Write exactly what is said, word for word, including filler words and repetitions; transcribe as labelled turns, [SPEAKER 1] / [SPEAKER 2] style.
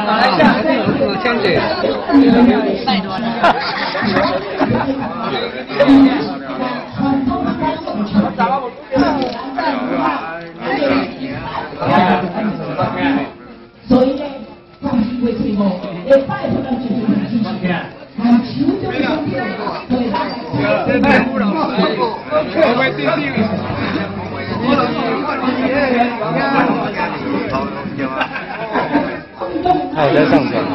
[SPEAKER 1] 马来西亚五千几，太多了。
[SPEAKER 2] 所以呢，讲是为什么？会拜托咱就是支持。啊，手就是对啦。太污染了，我会定定。
[SPEAKER 3] 他有在上传。